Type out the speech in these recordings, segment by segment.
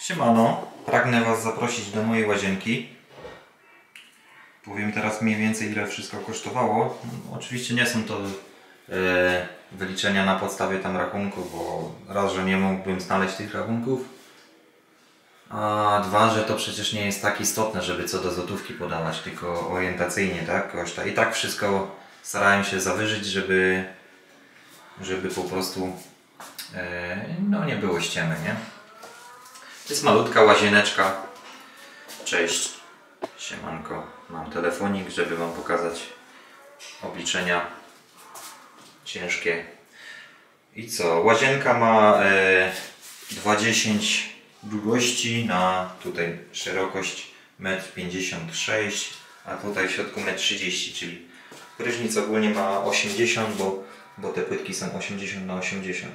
Siemano, pragnę Was zaprosić do mojej łazienki. Powiem teraz mniej więcej, ile wszystko kosztowało. Oczywiście nie są to wyliczenia na podstawie tam rachunków, bo raz, że nie mógłbym znaleźć tych rachunków, a dwa, że to przecież nie jest tak istotne, żeby co do złotówki podawać, tylko orientacyjnie, tak, koszta. I tak wszystko starałem się zawyżyć, żeby po prostu no nie było ściemy, nie? To jest malutka łazieneczka. Cześć, siemanko. Mam telefonik, żeby Wam pokazać obliczenia ciężkie. I co? Łazienka ma 2,10 długości na tutaj szerokość 1,56 m, a tutaj w środku 1,30 m, czyli prysznic ogólnie ma 80, bo te płytki są 80 na 80.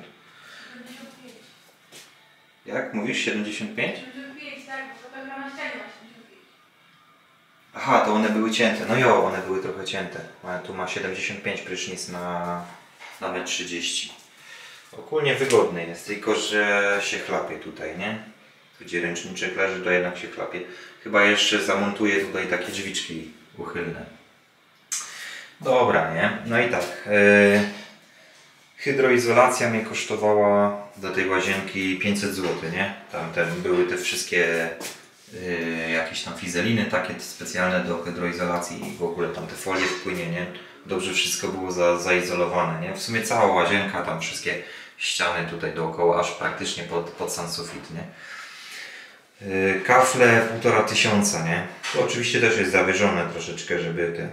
Jak? Mówisz 75? 75, tak, bo to na ścianie 85. Aha, to one były cięte. No jo, one były trochę cięte. Ale tu ma 75 prysznic na 1,30 m. Ogólnie wygodny jest, tylko że się chlapie tutaj, nie? Tu gdzie ręczniczek leży, to jednak się chlapie. Chyba jeszcze zamontuję tutaj takie drzwiczki uchylne. Dobra, nie? No i tak. Hydroizolacja mnie kosztowała do tej łazienki 500 zł, nie? Tam były te wszystkie jakieś tam fizeliny takie specjalne do hydroizolacji i w ogóle tam te folie wpłynie, nie? Dobrze wszystko było zaizolowane, nie? W sumie cała łazienka, tam wszystkie ściany tutaj dookoła, aż praktycznie pod sam sufit, nie? Kafle 1500, nie? To oczywiście też jest zawyżone troszeczkę, żeby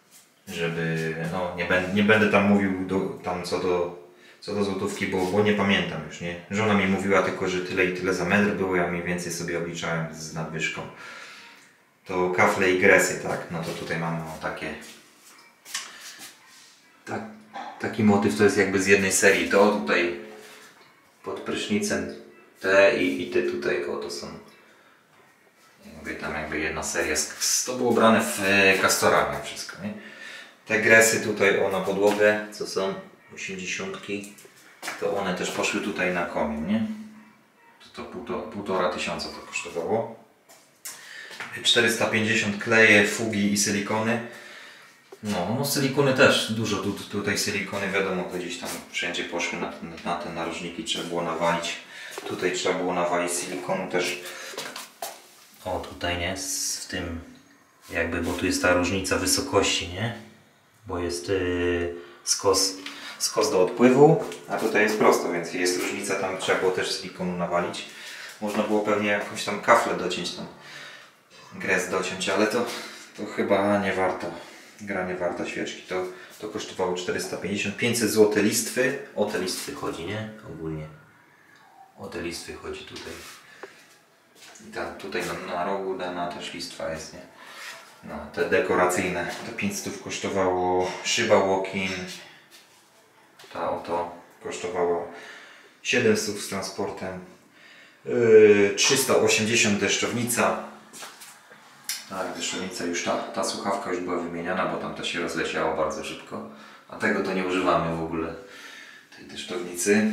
no nie będę tam mówił tam co do złotówki, bo nie pamiętam już, nie? Żona mi mówiła tylko, że tyle i tyle za metr było, ja mniej więcej sobie obliczałem z nadwyżką. To kafle i gresy, tak? No to tutaj mamy takie taki motyw, to jest jakby z jednej serii. To tutaj pod prysznicem te i te tutaj, to są tam jakby jedna seria. To było brane w Castorama wszystko, nie? Te gresy tutaj na podłogę, co są 80, to one też poszły tutaj na komin, nie? To 1500 to kosztowało. 450 kleje, fugi i silikony. No silikony też, dużo tutaj silikony, wiadomo, to gdzieś tam wszędzie poszły na te narożniki, trzeba było nawalić. Tutaj trzeba było nawalić silikonu też. O, tutaj nie, w tym jakby, bo tu jest ta różnica wysokości, nie? Bo jest skos do odpływu, a tutaj jest prosto, więc jest różnica, tam trzeba było też silikonu nawalić. Można było pewnie jakąś tam kaflę dociąć, tam gres dociąć, ale to chyba nie warto. Gra nie warta świeczki, to kosztowało 450, 500 zł listwy. O te listwy chodzi, nie? Ogólnie. O te listwy chodzi tutaj. I tam tutaj na rogu dana też listwa jest, nie? No, te dekoracyjne, to 500 kosztowało szyba walk-in. Ta oto kosztowała 700 z transportem. 380 deszczownica. Tak, deszczownica już ta słuchawka już była wymieniana, bo tamta się rozleciała bardzo szybko. A tego to nie używamy w ogóle, tej deszczownicy.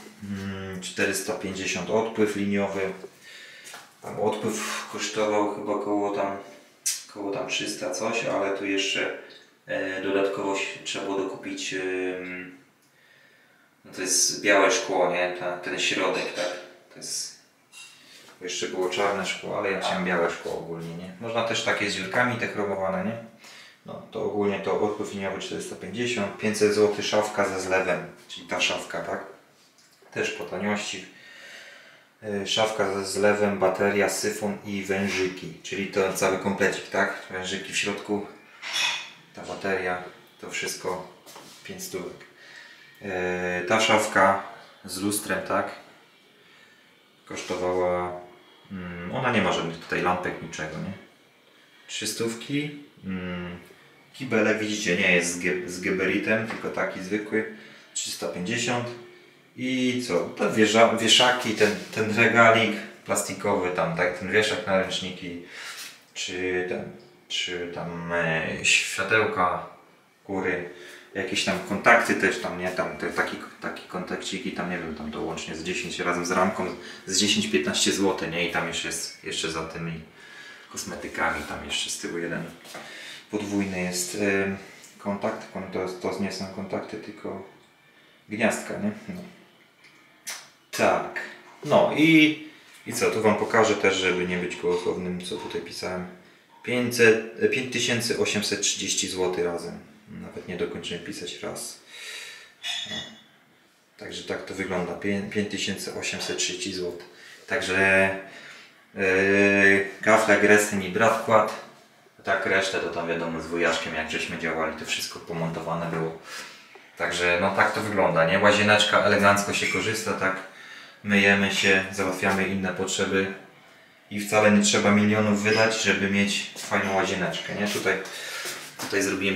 450 odpływ liniowy. Tam odpływ kosztował chyba koło tam 300 coś, ale tu jeszcze dodatkowo trzeba było dokupić, no to jest białe szkło, nie? Ten środek, tak? To jest, jeszcze było czarne szkło, ale ja chciałem białe szkło ogólnie, nie? Można też takie z dziurkami, te chromowane, nie? No to ogólnie to odpływ liniowy 450, 500 zł szafka ze zlewem, czyli ta szafka, tak? Też po taniości. Szafka ze zlewem, bateria, syfon i wężyki, czyli to cały komplecik, tak? Wężyki w środku, ta bateria, to wszystko 5 stówek. Ta szafka z lustrem, tak? Kosztowała, ona nie ma żadnych tutaj lampek, niczego, nie? 300. Kibelek, widzicie, nie jest z geberitem, tylko taki zwykły, 350. I co? To wieszaki, ten regalik plastikowy, tam tak, ten wieszak na ręczniki, czy tam światełka, góry, jakieś tam kontakty też tam, nie? Tam takie kontakciki, tam nie wiem, tam to łącznie z 10 razem z ramką, z 10-15 zł, nie? I tam jeszcze za tymi kosmetykami, tam jeszcze z tyłu jeden podwójny jest kontakt, to nie są kontakty, tylko gniazdka, nie? No. Tak, no i co, tu Wam pokażę też, żeby nie być gołosłownym, co tutaj pisałem. 5830 zł razem. Nawet nie dokończyłem pisać raz. No. Także tak to wygląda. 5830 zł. Także kafle, gresy mi brat kładł. Tak, resztę to tam wiadomo z wujaszkiem, jak żeśmy działali, to wszystko pomontowane było. Także no tak to wygląda, nie? Łazieneczka elegancko się korzysta, tak? Myjemy się, załatwiamy inne potrzeby. I wcale nie trzeba milionów wydać, żeby mieć fajną łazieneczkę, nie? Tutaj zrobiłem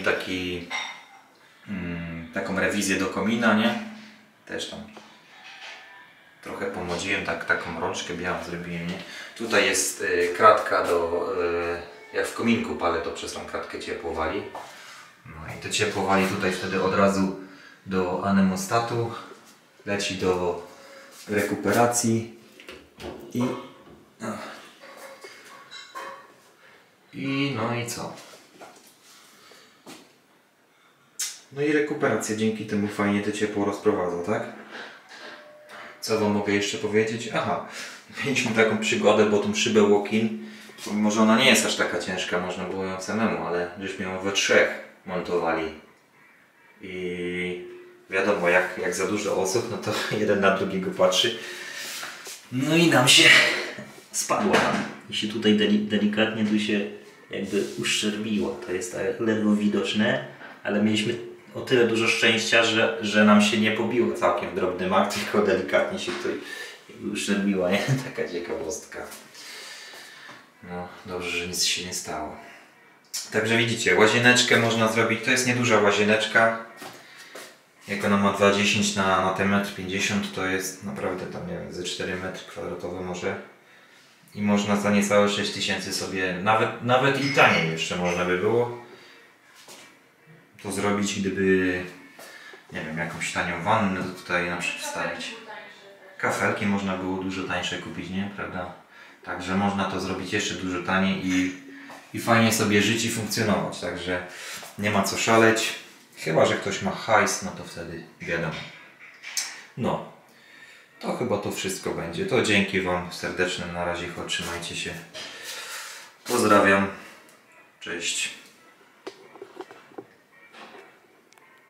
taką rewizję do komina, nie? Też tam trochę pomodziłem, taką rączkę białą zrobiłem, nie? Tutaj jest kratka do... jak w kominku palę, to przez tą kratkę ciepło wali. No i to ciepło wali tutaj wtedy od razu do anemostatu, leci do rekuperacji no i co? No i rekuperacja dzięki temu fajnie to ciepło rozprowadza, tak? Co Wam mogę jeszcze powiedzieć? Aha, mieliśmy taką przygodę, bo tą szybę walk-in, mimo że ona nie jest aż taka ciężka, można było ją samemu, ale żeśmy ją we trzech montowali. I wiadomo, jak za dużo osób, no to jeden na drugiego patrzy. No i nam się spadła. I się tutaj delikatnie tu się jakby uszczerbiło. To jest tak ledwo widoczne, ale mieliśmy o tyle dużo szczęścia, że nam się nie pobiło całkiem w drobny mak, tylko delikatnie się tutaj uszczerbiła, nie? Taka ciekawostka. No, dobrze, że nic się nie stało. Także widzicie, łazieneczkę można zrobić, to jest nieduża łazieneczka. Jak ona ma 2,10 na ten 1,50 m, to jest naprawdę tam, nie wiem, ze 4 m2 może. I można za niecałe 6000 sobie, nawet i taniej jeszcze można by było to zrobić, gdyby, nie wiem, jakąś tanią wannę to tutaj na przykład wstawić. Kafelki można było dużo tańsze kupić, nie? Prawda? Także można to zrobić jeszcze dużo taniej i fajnie sobie żyć i funkcjonować. Także nie ma co szaleć. Chyba że ktoś ma hajs, no to wtedy wiadomo. No, to chyba to wszystko będzie. To dzięki Wam serdeczne. Na razie, trzymajcie się. Pozdrawiam. Cześć.